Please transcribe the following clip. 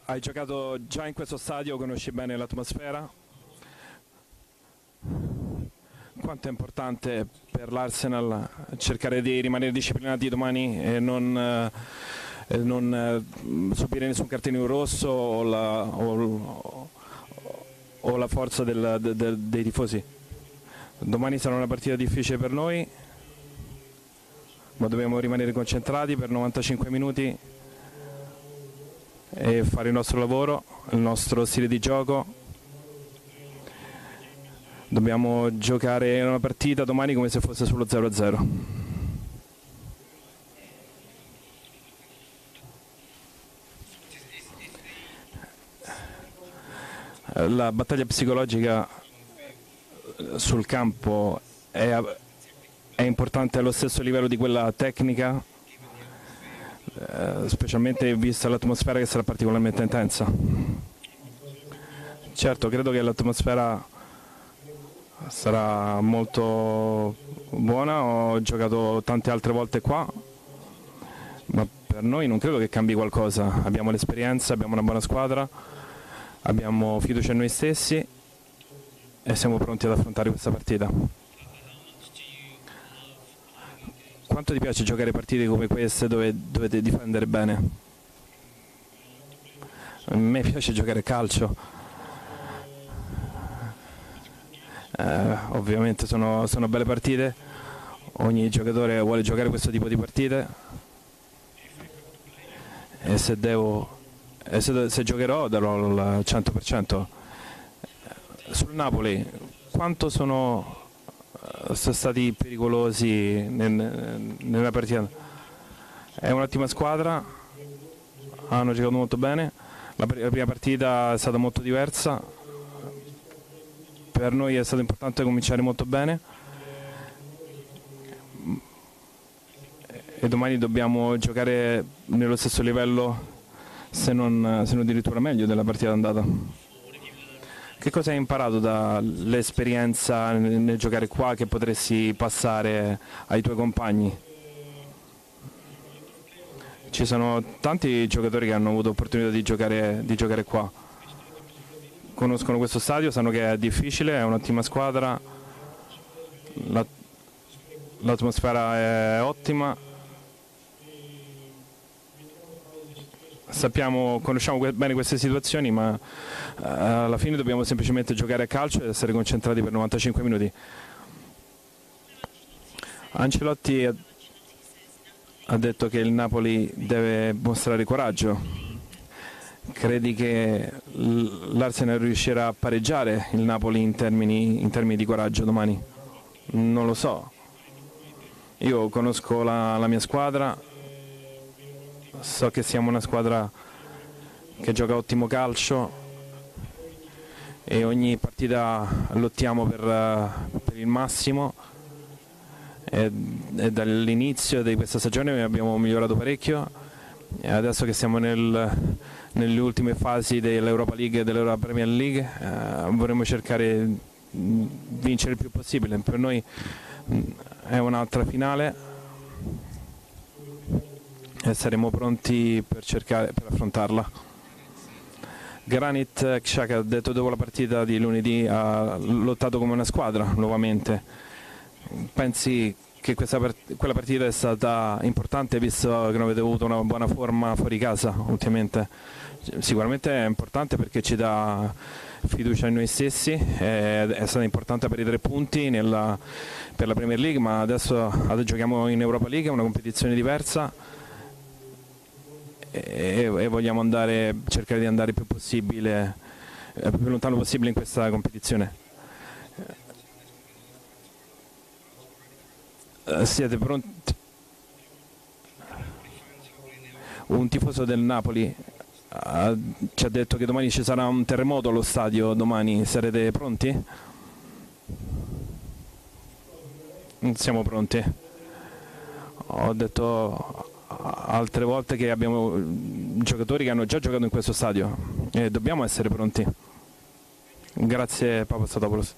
Hai giocato già in questo stadio, conosci bene l'atmosfera? Quanto è importante per l'Arsenal cercare di rimanere disciplinati domani e non subire nessun cartellino rosso o la forza dei tifosi? Domani sarà una partita difficile per noi, ma dobbiamo rimanere concentrati per 95 minuti e fare il nostro lavoro, il nostro stile di gioco. Dobbiamo giocare una partita domani come se fosse sullo 0-0. La battaglia psicologica sul campo è importante allo stesso livello di quella tecnica, specialmente vista l'atmosfera che sarà particolarmente intensa. Certo, credo che l'atmosfera sarà molto buona, ho giocato tante altre volte qua, ma per noi non credo che cambi qualcosa. Abbiamo l'esperienza, abbiamo una buona squadra, abbiamo fiducia in noi stessi e siamo pronti ad affrontare questa partita. Quanto ti piace giocare partite come queste dove dovete difendere bene? A me piace giocare a calcio. Ovviamente sono belle partite, ogni giocatore vuole giocare questo tipo di partite e se giocherò darò il 100%. Sul Napoli, quanto sono stati pericolosi nella partita? È un'ottima squadra, hanno giocato molto bene, la prima partita è stata molto diversa, per noi è stato importante cominciare molto bene e domani dobbiamo giocare nello stesso livello, se non addirittura meglio della partita d'andata. Che cosa hai imparato dall'esperienza nel giocare qua che potresti passare ai tuoi compagni? Ci sono tanti giocatori che hanno avuto opportunità di giocare qua. Conoscono questo stadio, sanno che è difficile, è un'ottima squadra, l'atmosfera è ottima. Conosciamo bene queste situazioni, ma alla fine dobbiamo semplicemente giocare a calcio ed essere concentrati per 95 minuti. Ancelotti ha detto che il Napoli deve mostrare coraggio. Credi che l'Arsenal riuscirà a pareggiare il Napoli in termini di coraggio domani? Non lo so. Io conosco la mia squadra, so che siamo una squadra che gioca ottimo calcio e ogni partita lottiamo per il massimo e dall'inizio di questa stagione abbiamo migliorato parecchio e adesso che siamo nelle ultime fasi dell'Europa League e dell'Europa Premier League vorremmo cercare di vincere il più possibile. Per noi è un'altra finale e saremo pronti per affrontarla. Granit Xhaka ha detto dopo la partita di lunedì ha lottato come una squadra nuovamente. Pensi che quella partita è stata importante visto che non avete avuto una buona forma fuori casa ultimamente? Sicuramente è importante perché ci dà fiducia in noi stessi, è stata importante per i 3 punti per la Premier League, ma adesso giochiamo in Europa League, è una competizione diversa e vogliamo cercare di andare il più lontano possibile in questa competizione. Siete pronti? Un tifoso del Napoli ci ha detto che domani ci sarà un terremoto allo stadio, domani sarete pronti? Non siamo pronti. Ho detto altre volte che abbiamo giocatori che hanno già giocato in questo stadio e dobbiamo essere pronti. Grazie Papastatopoulos.